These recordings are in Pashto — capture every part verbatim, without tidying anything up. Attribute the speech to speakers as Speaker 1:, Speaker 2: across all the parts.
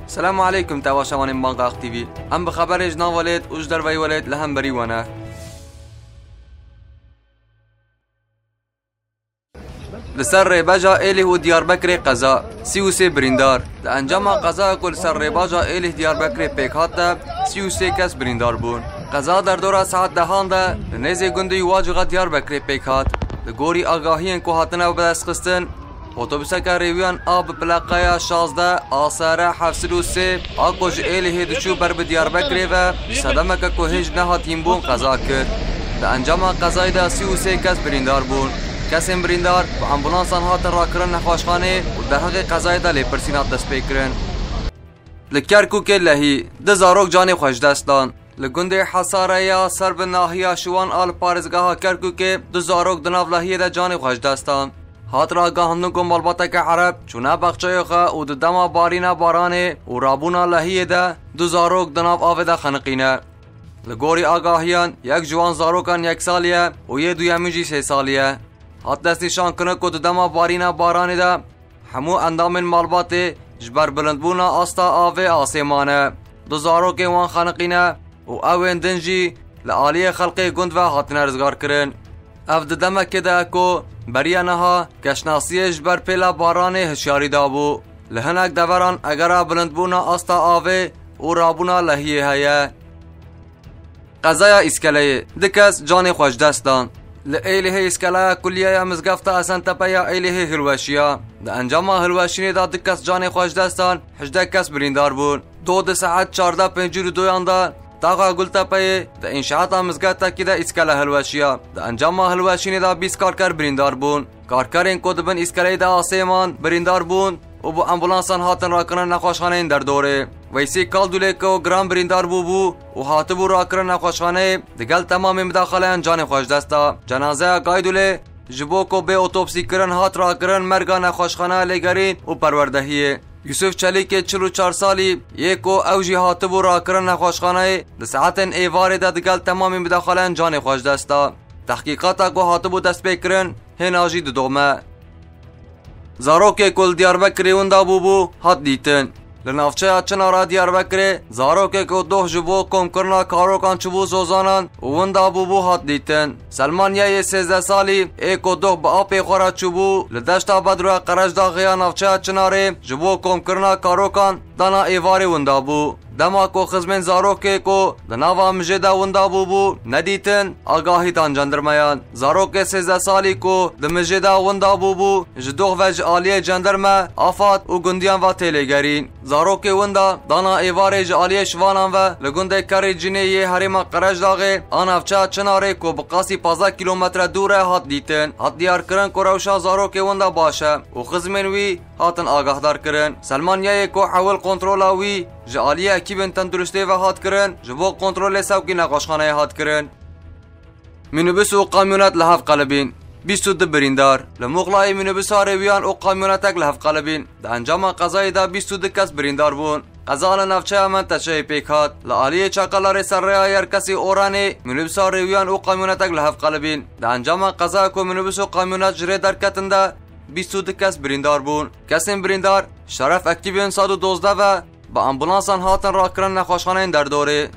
Speaker 1: السلام عليكم تابعوان بانقاق تي في. هم بخبر جنا ولد وش دروي ولد لهم بري وانا لسر ريباجا إلي هو ديار بكري قضاء سيوسي بريندار لأنجام قضاء كل سر ريباجا إلي ديار بكري بيك هاتا سيوسي كس بريندار بون قضاء در دورا ساعت دهان ده لنزي گندي واجغا ديار بكري بيك هات لغوري آگاهين كو هاتنا و بدست خستن اتوبوسك ريويان آب بلاقايا شازده آثاره هفتصد و سه آکوش إلي هدشو بر بديار بكري و صدمك كو هج نهاتين بون قضاء كر لأنجام قضاء ده سيوسي كس بريندار بون کسیم بریندار و امبولانسان هاتن را کرن نخواشخانه و در حق قضای دا لیپرسینات دست پیکرن. لکرکوک لهی ده زاروک جانی خوش دستان. لگنده حساره یا سرب ناحیه شوان آل پارزگاه کرکوک ده زاروک دناف لهیه ده جانی خوش دستان. هات را گاهنو کن مالباتک عرب چونه بخچای خواه و ده دما بارینا بارانه و رابونا لهیه ده ده زاروک دناف آوه ده خنقینه. لگوری آگاهیان یک جوان زاروکان یک سالیه و یه دویمجی سه سالیه. هات دستیشان کنه که دما بارینا بارانی ده همو اندام مالبات جبر بلندبونا آستا آوه آسیمانه دو زارو که وان خانقینه و اوین دنجی لعالی خلقی گند و هاتن رزگار کرن اف دما که ده اکو بریانها کشناسی جبر پیلا بارانی هشیاری دابو لهنک دوران اگر بلندبونا آستا آوه و رابونا لحیه هیه قضای اسکاله دکس جان خوش دستان لإله إسكالا كلية مزقفتا أسان تبايا إله هلواشيا دا أنجاما هلواشيني دا دكس جاني خوش دستان حجده كس بريندار بون دو ده ساعت چارده پنجور دویان دا تاقا قلتا پايه دا انشاعتا مزقفتا كي دا إسكالا هلواشيا دا أنجاما هلواشيني دا بيس كاركر بريندار بون كاركرين كود بن إسكالي دا آسيمان بريندار بون و بو امبولانسان هاتن راكرن نخوشخانه در دوره ویسی کال دوله که گرام بریندار بو بو و هاتبو راکرن نخوشخانه دگل تمام مداخله جان خوش دستا جنازه گای دوله جبو کو به اتوپسی کرن هات راکرن مرگا نخوشخانه لگرین و پروردهیه یوسف چلی که چلو چار سالی یکو اوجی هاتبو راکرن نخوشخانه لساعتن ایواره ده دگل تمام مداخله جان خوش دستا تحقیقاتا کو هاتبو دست بکرن هناجی دو دومه زاروک کل دیار بکری وندا بوبو هات دیتن لنافچه چنارا دیار بکری زاروک کو دوه جبو کم کرنا کاروکان چبو زوزانان وندا بوبو هات دیتن سلمان یه سیزده سالی ایکو دوه با آپی خورا چبو لدشتا بدرو قرش دا غیا نافچه چناره جبو کم کرنا کاروکان دانا ایواری وندا بو دما کو خزمن زاروکه کو دناوا مجدا وندا بوبو ندیتن آگاهی تان جندرمیان زاروکه سیزده سالی کو د مجدا وندا بوبو جدوغ وج آلیه جندرمه آفات و گندیان و تیلگرین زاروکه وندا دانا ایواره ج آلیه شوانان و لگنده کاری جنه یه حریم قرش داغه آنافچه چناره کو بقاسی پانزده کیلومتر دوره هات دیتن هات دیار کرن کو روشا زاروکه وندا باشه و خزمن وی هاتن آگاهدار کرن سلمان یه کو حول کنترولا وی جالیه اکیبن تندرسته و هات کرن جبو کنترل سوکی نقاشخانه هات کرن منوبس و قامیونات لحف قلبین بیست و دو بریندار لمغلای منوبس ها رویان و قامیوناتک لحف قلبین ده انجام قضای ده بیست و دو کس بریندار بون قضا لنفچه من تشه پیک هات لعالیه چاقلار سر ریایر کسی اورانه منوبس ها رویان و قامیوناتک لحف قلبین ده انجام قضا که منوبس و قامیونات جره در کتنده بیست و دو کس بریندار بون کسیم بریندار شرف اکتیبین صد و دوزده و با امبولانسان هاتن راکرن نخوشخانه در دوره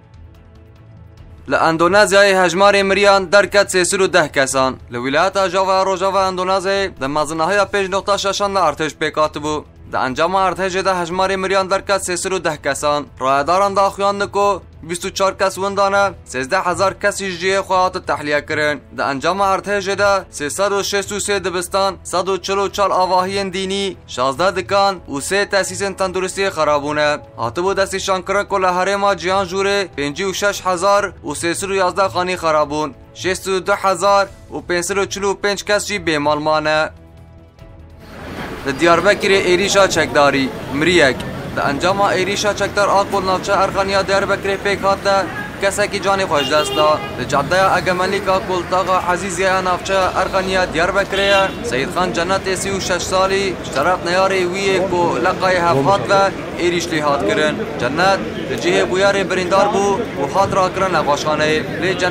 Speaker 1: لاندونزیای هجمار مریان درکت سیسل و ده کسان لولایت جاوا روجاوا اندونزی ده مزنهای پیش نقطه ششان ده ارتش پیکات بو ده انجام ارتش ده هجمار مریان درکت سیسل و ده کسان رایداران ده خویان کو بیست و چهار کس وندانه سیزده هزار کسی جیه خواهات تحلیه کرن ده انجام ارتش ده سیصد و شصت و سه دبستان صد و چهل و چهار آواهی دینی شازده دکان و سه تاسیس تندرستی خرابونه هاتبو دستیشان کرن که لحرما جیان جوره پنجی و شش هزار و سیصد و یازده خانی خرابون شصت و دو هزار و پنجصد و چهل و پنج کس جی بیمالمانه ده دیاربکر ایریشا چکداری مریک ده انجام ایریشا چکدار آقل نافچه ارخانیا دیاربکر پیک هاته کسی که جانی خوش دستا ده جاده اگمالی که آقل تاقا عزیزی نافچه ارخانیا دیاربکره سید خان جنت سی و شش سالی شرف نیاری ویه کو لقای هفات و ایریش لی هات کرن جنت ده جیه بویار بریندار بو و هات را کرن نقاشخانه لی جنت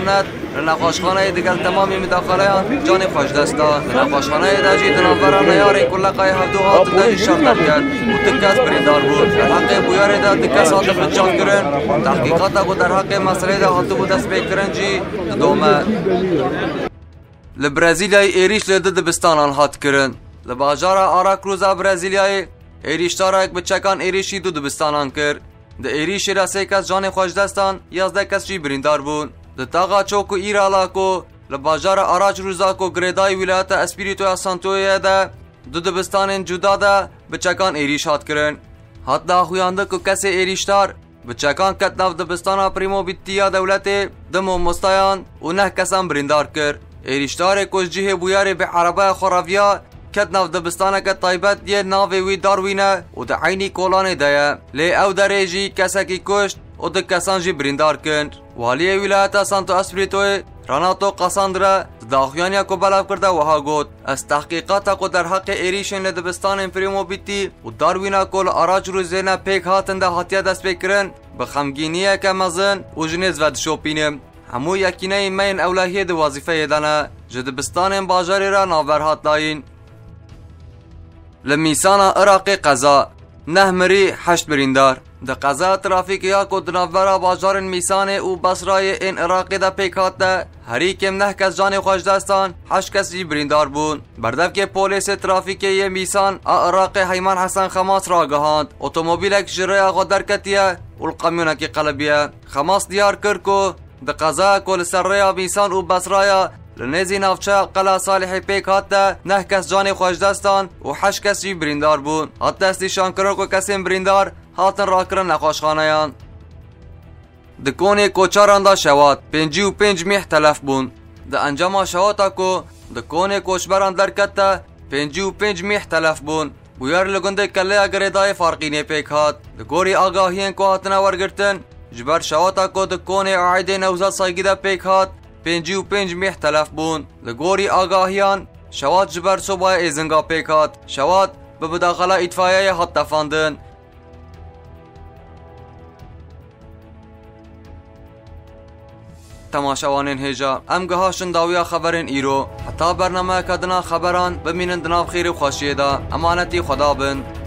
Speaker 1: لنقاشخانه دیگر تمامی مداخله جان خوش دستا لنقاشخانه داجی دنافر نیاری کل قای هفتو هات داجی شرط کرد و تکس بریندار بود در حق بویار دا تکس هات بچان کرن تحقیقات کو در حق مسئله دا هاتو بود دست بکرن جی دومه لبرازیلیای ایریش لده دبستانان هات کرن لباجار آراکروزا برازیلیای ایریشتارا یک بچکان ایریشی دو دبستانان کرد ده ایریش را سه کس جان خوش دستان یازده کس جی بریندار بون ده تاغا چوکو ایرالا کو لباجار آراج روزا کو گریدای ولایت اسپیریتو سانتویا ده دو دبستان جدا ده بچکان ایریش هات کرن هات دا خویانده کو کسی ایریشتار بچکان کت ناف دبستانا پریمو بیتیا دولت دمو مستایان و نه کسان بریندار کرد ایریشتار کوش جیه بویار به عربه خوراویا کت ناف دبستانه که طایبت دیه ناوی وی داروینه و ده عینی کولانه ده لی او داره جی کسکی کشت و ده کسان جی بریندار کند والی ولایت سانتو اسپریتوی راناتو قاساندرا داخویانیا کو بلاف کرده وها گوت از تحقیقات کو در حق ایریشن لدبستان پریمو بیتی و داروینا کل آراج رو زینا پیک هاتنده هاتیا دست بکرن بخمگینیه که مزن و جنیز ود شوپینم همو یکینه مین اولهیه ده وظیفه دانه جدبستان باجاری را ناور هات داین لمیسان عراقی قضا نه مری هشت بریندار ده قضا ترافیک یا کو دناورا باجار میسان او بصرای این عراقی ده پیکات ده هری کم نه کس جان خوش دستان هشت کس جی بریندار بون بردف که پولیس ترافیکی میسان عراقی حیمان حسن خماس را گهاند اتومبیلک جرای آقا درکتیه و القمیونکی قلبیه خماس دیار کرد کو ده قضا کل سریا میسان او بصرایا لنزی نافچه قلا صالحی پیک هات نه کس جان خوش دستان و هشت کس جی بریندار بون هات دستیشان کرد کو کسی بریندار هاتن را کرن نقاشخانه یان دکونه کوچاران دا شواد پنجی و پنج میح تلف بون ده انجام شواتا کو دکونه کوچبران درکت پنجی و پنج میح تلف بون بویار لگنده کله اگریدای فارقینه پیک هات دکوری آگاهین کو هاتن ورگرتن جبر شواتا کو دکونه عایده نوزاد سایگی دا پیک هات پنجی و پنج میح تلف بون دگوری آگاهیان شواد جبر صبح ایزنگا پیک هات شواد به بداخله اطفایه هات تفاندن تماشاوانین هجا ام گهاشن داویا خبرین ایرو حتی برنامه کدنا خبران بمینن دناف خیر و خوشیه دا امانتی خدا بند